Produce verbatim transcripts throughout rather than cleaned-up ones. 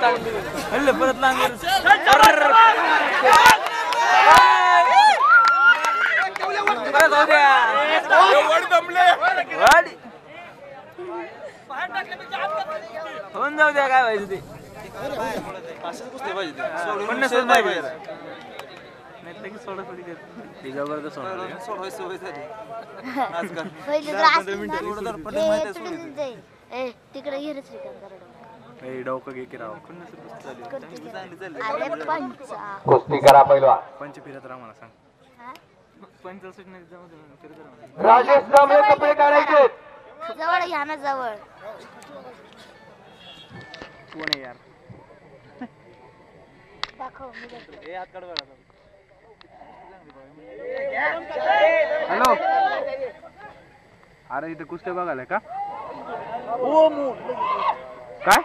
हल्ले परत लांगर परत जाऊ द्या वर दमले वाडी होऊन जाऊ द्या काय व्हायचं ते असंच कुस्ती पाहिजे ते पन्नास नाही पाहिजे नाही तर की सोडा सोडी देत ती जबरदस्त सोडा सोडवायची सवय झाली आजकाल पहिले ग्रास थोडं तर पडले माहिती आहे सोडून ए तिकडे गेलच रे करडा ए डोकं घे की राव पन्नास चालू चांगली चालली अरे पंचा कुस्ती करा पहिलवान पंच फिरत राहा मला सांग हां पंच सुटणे जाऊ दे फिरत राहा राजेश दामले कपडे काढायचे जवळ घ्या ना जवळ कोण आहे यार दाखव मी दाखव ए हात काढ बरं हॅलो अरे इथे कुस्त्या बघायला का ओ मू काय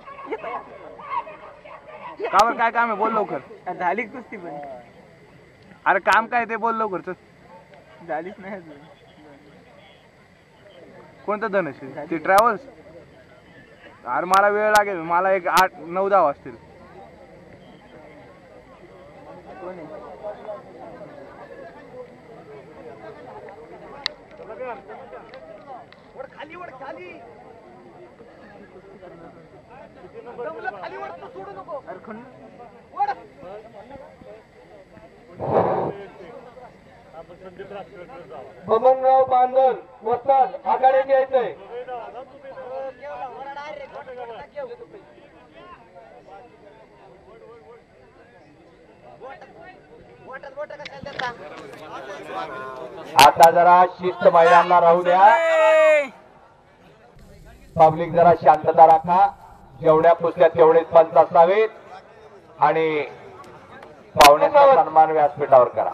का बरं काय काम आहे बोल लवकर झाली कुस्ती पण अरे काम काय ते बोल लवकर चल झालीच नाही कोणतं धनशील ते ट्रॅव्हल्स अरे मला वेळ लागेल मला एक आठ नऊ दहा वाजतील कोण आहे खाली वर खाली खाली वर सोडू नको अरे खंड बमनराव बांधल वस्ताद आघाडीत यायचंय आता जरा शिस्त मैदानाला राहू द्या पब्लिक जरा शांतता राखा जेवढ्या कुस्त्या तेवढेच पंच असावेत आणि पाहुण्याचा सन्मान व्यासपीठावर करा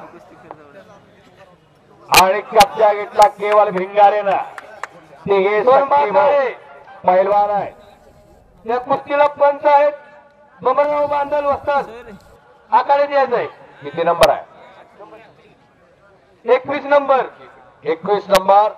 आणि कब्जा घेतला केवळ भिंगारेनं तिघे पैलवान आहे या कुस्तीला पंच आहेत बमनराव बांधल वस्ताद आखाड्यात यायचंय किती नंबर आहे एकवीस नंबर एकवीस नंबर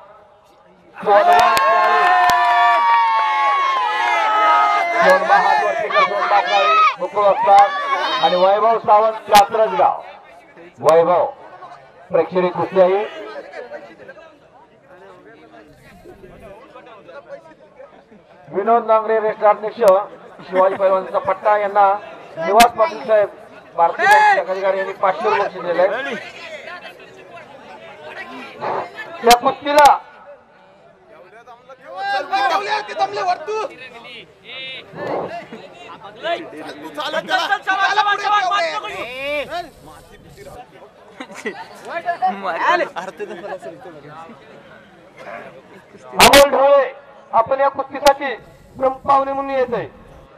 मुकुळ असतात आणि वैभव सावंत कात्रजगाव वैभव प्रेक्षणीय कुस्ती आहे विनोद नांगरे रेस्टॉरंट शिवाजी पैलवानचा पट्टा यांना निवास पाटील साहेब भारतीय अधिकारी यांनी पाचशे रुपये बक्षीस दिले त्या कुस्तीला अमोल ढोळे आपण या कुस्तीसाठी पाहुणे म्हणून येत आहे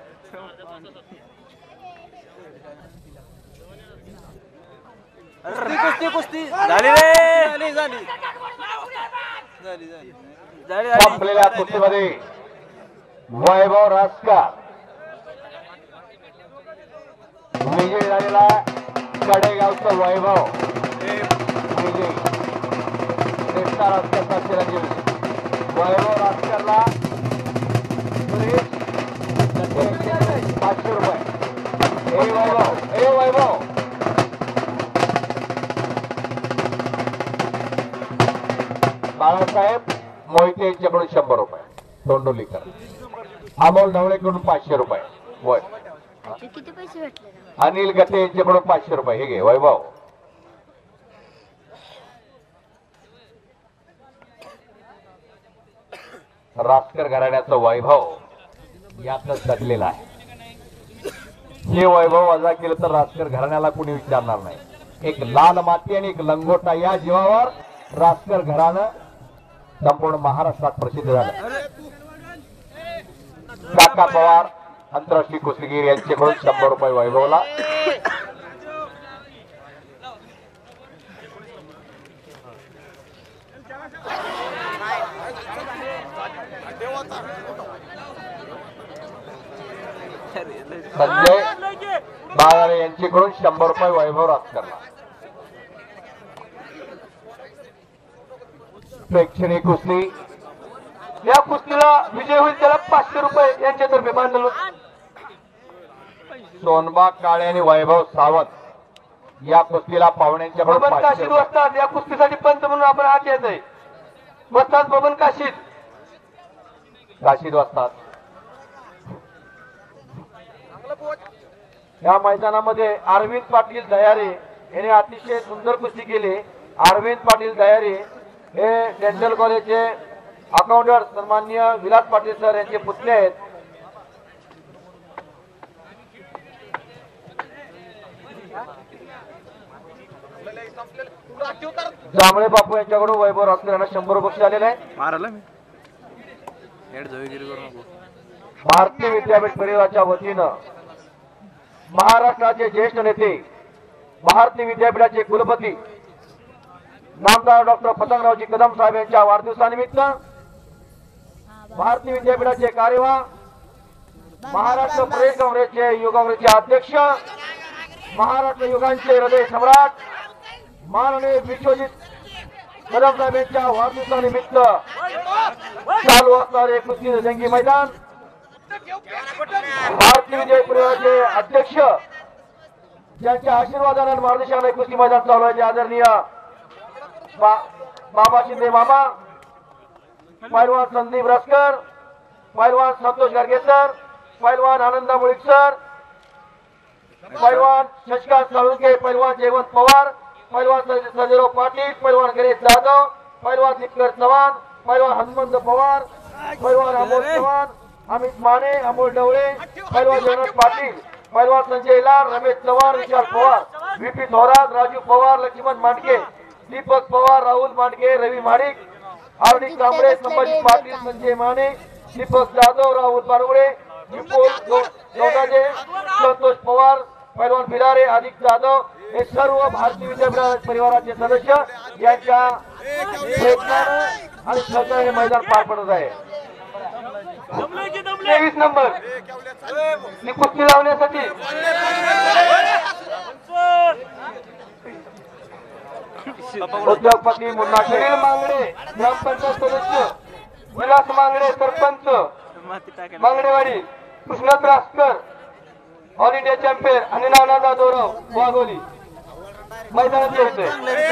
कुस्ती कुस्ती झाली रे झाली झाली झाली संपलेल्या कुस्तीमध्ये वैभव रासकर विजय झालेला कडेगावचं वैभव विजय श्रेष्ठा रासकरचा चिरंजीवी वैभव रासकरला पाचशे रुपये हे वैभव हे वैभव बाळासाहेब मोहिते यांच्याकडून शंभर रुपये तोंडोलीकर अमोल ढवळेकडून पाचशे रुपये वय किती पैसे भेटले अनिल गटे यांच्याकडून पाचशे रुपये हे घे वैभव रासकर घराण्याचं वैभव यातच दडलेला आहे हे वैभव वजा केलं तर रासकर घराण्याला कोणी विचारणार नाही एक लाल माती आणि एक लंगोटा या जीवावर रासकर घराणं संपूर्ण महाराष्ट्रात प्रसिद्ध झालं काका पवार आंतरराष्ट्रीय कुस्तीगीर यांच्याकडून शंभर रुपये वैभवला संजय बाळारे यांच्याकडून शंभर रुपये वैभव रासकरला प्रेक्षणीय कुस्ती या कुस्तीला विजय होईल त्याला पाचशे रुपये यांच्यातर्फे बांधलं सोनबा काळे आणि वैभव सावंत या कुस्तीला पाहुण्यांच्या बबन काशीद वस्ताद या कुस्तीसाठी पंच म्हणून आपण हात येत आहे. वस्ताद बबन काशीद काशीद वाजतात. या मैदानामध्ये अरविंद पाटील दयारे यांनी अतिशय सुंदर कुस्ती केली. अरविंद पाटील दयारे हे डेंटल कॉलेजचे अकाउंटंट सन्माननीय विलास पाटील सर यांचे पुतणे आहेत. जांभळे बापू यांच्याकडून वैभव रासकर यांना शंभर बक्षीस आलेलं आहे. मारला मी हेड झोईगिरी करू नको. भारतीय विद्यापीठ परिवाराच्या वतीनं महाराष्ट्राचे ज्येष्ठ नेते भारतीय विद्यापीठाचे कुलपती नामदार डॉक्टर पतंगरावजी कदम साहेब यांच्या वाढदिवसानिमित्त भारतीय विद्यापीठाचे कार्यवाह महाराष्ट्र प्रदेश काँग्रेसचे युवा काँग्रेसचे अध्यक्ष महाराष्ट्र युगांचे हृदय सम्राट माननीय विश्वजित कदम साहेब यांच्या वाढदिवसानिमित्त चालू असणारे कुस्ती जंगी मैदान भारतीय विजय परिवाराचे अध्यक्ष ज्यांच्या आशीर्वादाने आणि मार्गदर्शनाने कुस्ती मैदान चालू आहे आदरणीय बाबा शिंदे मामा, पैलवान संदीप रसकर, पैलवान संतोष गाडगे सर, पैलवान आनंदा मुळीक सर, पैलवान शशिकांत साळुंके, पैलवान जयवंत पवार, पैलवान सर्जेराव पाटील, पैलवान गणेश जाधव, पैलवान दिनकर चव्हाण, पैलवान हनुमंत पवार, पैलवान अमोल चव्हाण, अमित माने, अमोल डवळे, पैलवान जगन्नाथ पाटील, पैलवान संजय लाल, रमेश चव्हाण, विशाल पवार, व्हीपी थोरात, राजू पवार, लक्ष्मण मांडके, दीपक पवार, राहुल मांडके, रवी माडिक, हार्दिक कांबळे, संभाजी पाटील, संजय माने, दीपक जाधव, राहुल बारवडे, विपुल गौडाजे, संतोष पवार, पैलवान बिरारे, आदिक जाधव हे सर्व भारतीय विद्यापीठ परिवाराचे सदस्य यांच्या प्रयत्नाने आणि सहकार्याने मैदान पार पडत आहे. तेवीस नंबर कुस्ती लावण्यासाठी उद्योगपती मुन्ना सुनील मांगडे ग्रामपंचायत सदस्य, Vilas Mangde sarpanch Mangdewadi, Krishnat Raskar all India champion आणि नाना गौरव वाघोली मैदानात येते.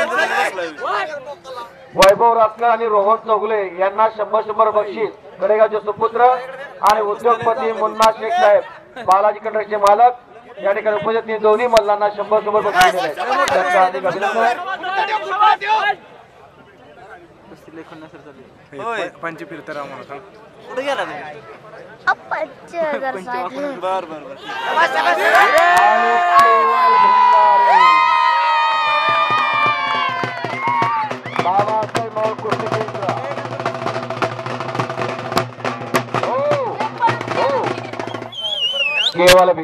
वैभव रासकर आणि रोहन चौगुले यांना शंभर शंभर बक्षीस, गडेगावचे सुपुत्र आणि उद्योगपती मुन्ना शेख साहेब बालाजी कंट्रक्टचे मालक या ठिकाणी उपस्थित दोन्ही मल्लांना शंभर शंभर बक्षीस दिले. त्यांचं हार्दिक अभिनंदन. पंच फिरता म्हणा कुठे गेला बर बर बाबासाहेब माऊळ कुस्ती केंद्र हो हो केवळ